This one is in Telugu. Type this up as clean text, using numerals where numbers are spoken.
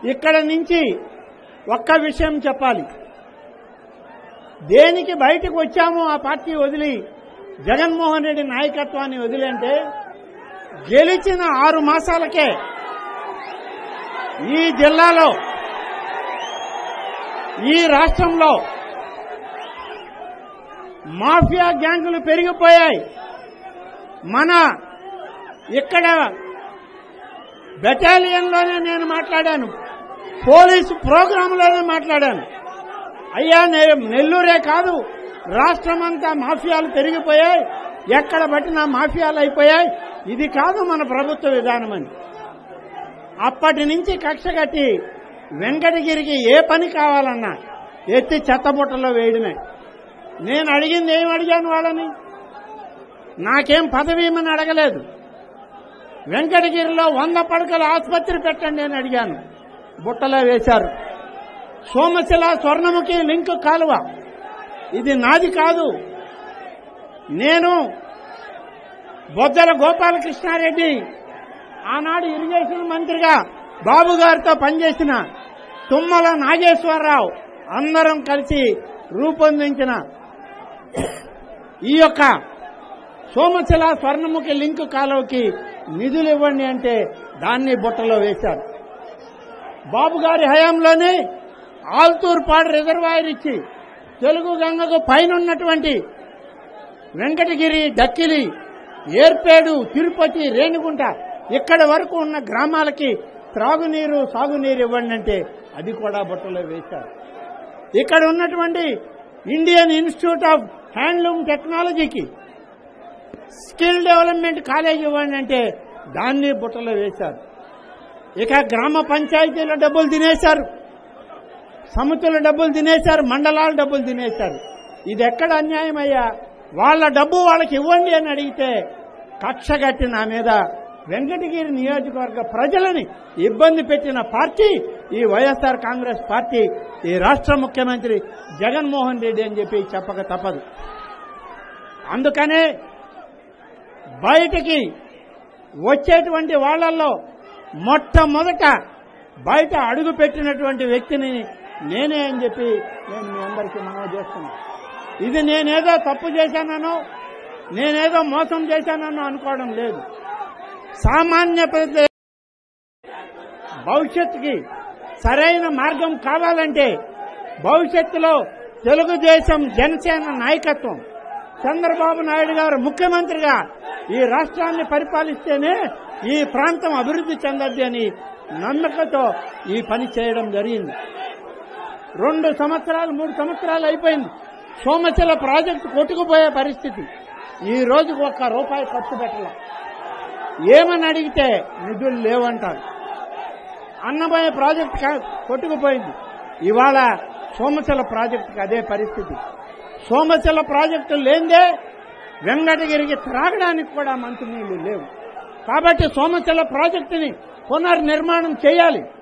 ఇక్కడ నుంచి ఒక్క విషయం చెప్పాలి. దేనికి బయటకు వచ్చామో ఆ పార్టీ వదిలి జగన్మోహన్ రెడ్డి నాయకత్వాన్ని వదిలి అంటే గెలిచిన 6 మాసాలకే ఈ జిల్లాలో ఈ రాష్ట్రంలో మాఫియా గ్యాంగులు పెరిగిపోయాయి. మన ఇక్కడ బెటాలియన్లోనే నేను మాట్లాడాను, పోలీసు ప్రోగ్రాంలోనే మాట్లాడాను. అయ్యా నెల్లూరే కాదు రాష్ట్రమంతా మాఫియాలు పెరిగిపోయాయి, ఎక్కడ పట్టినా మాఫియాలు అయిపోయాయి, ఇది కాదు మన ప్రభుత్వ విధానం అని. అప్పటి నుంచి కక్ష కట్టి వెంకటగిరికి ఏ పని కావాలన్నా ఎత్తి చెత్తబుట్టలో వేయడమే. నేను అడిగింది ఏం అడిగాను వాళ్ళని, నాకేం పదవి ఇమ్మని అడగలేదు. వెంకటగిరిలో 100 పడకల ఆసుపత్రి పెట్టండి అని అడిగాను, బుట్టలో వేశారు. సోమశిల స్వర్ణముఖి లింక్ కాలువ ఇది నాది కాదు. నేను బొజ్జల గోపాలకృష్ణారెడ్డి ఆనాడు ఇరిగేషన్ మంత్రిగా బాబు గారితో పనిచేసిన తుమ్మల నాగేశ్వరరావు అందరం కలిసి రూపొందించిన ఈ యొక్క సోమశిల స్వర్ణముఖి లింక్ కాలువకి నిధులు ఇవ్వండి అంటే దాన్ని బుట్టలో వేశారు. బాబు గారి హయాంలోనే ఆల్తూర్పాడు రిజర్వాయర్ ఇచ్చి తెలుగు గంగకు పైన ఉన్నటువంటి వెంకటగిరి, డక్కిలి, ఏర్పేడు, తిరుపతి, రేణిగుంట ఇక్కడి వరకు ఉన్న గ్రామాలకి త్రాగునీరు, సాగునీరు ఇవ్వండి అంటే అది కూడా బుట్టలో వేశారు. ఇక్కడ ఉన్నటువంటి ఇండియన్ ఇన్స్టిట్యూట్ ఆఫ్ హ్యాండ్లూమ్ టెక్నాలజీకి స్కిల్ డెవలప్మెంట్ కాలేజ్ ఇవ్వండి అంటే దాన్ని బుట్టలో వేశారు. ఇక గ్రామ పంచాయతీల డబ్బులు తినేశారు, సమితుల డబ్బులు తినేశారు, మండలాల డబ్బులు తినేశారు. ఇది ఎక్కడ అన్యాయం అయ్యా? వాళ్ళ డబ్బు వాళ్ళకి ఇవ్వండి అని అడిగితే కక్షగట్టి నా మీద వెంకటగిరి నియోజకవర్గ ప్రజలని ఇబ్బంది పెట్టిన పార్టీ ఈ వైఎస్ఆర్ కాంగ్రెస్ పార్టీ, ఈ రాష్ట్ర ముఖ్యమంత్రి జగన్మోహన్ రెడ్డి అని చెప్పి చెప్పక తప్పదు. అందుకనే బయటికి వచ్చేటువంటి వాళ్లలో మొట్టమొదట బయట అడుగు పెట్టినటువంటి వ్యక్తిని నేనే అని చెప్పి నేను మీ అందరికీ మనవి చేస్తున్నాను. ఇది నేనేదో తప్పు చేశానో, నేనేదో మోసం చేశానో అనుకోవడం లేదు. సామాన్య ప్రజల భవిష్యత్తుకి సరైన మార్గం కావాలంటే భవిష్యత్తులో తెలుగుదేశం, జనసేన నాయకత్వం, చంద్రబాబు నాయుడు గారు ముఖ్యమంత్రిగా ఈ రాష్ట్రాన్ని పరిపాలిస్తేనే ఈ ప్రాంతం అభివృద్ధి చెందద్ది అని నమ్మకంతో ఈ పని చేయడం జరిగింది. 2 సంవత్సరాలు 3 సంవత్సరాలు అయిపోయింది. సోమశిల ప్రాజెక్టు కొట్టుకుపోయే పరిస్థితి. ఈ రోజుకు ₹1 ఖర్చు పెట్టాల. ఏమని అడిగితే నిధులు లేవంటారు. అన్నమయ్య ప్రాజెక్టు కొట్టుకుపోయింది. ఇవాళ సోమశిల ప్రాజెక్టుకి అదే పరిస్థితి. సోమశిల ప్రాజెక్టు లేదే వెంకటగిరికి త్రాగడానికి కూడా మంచినీళ్లు లేవు. కాబట్టి సోమశిల ప్రాజెక్టుని పునర్నిర్మాణం చేయాలి.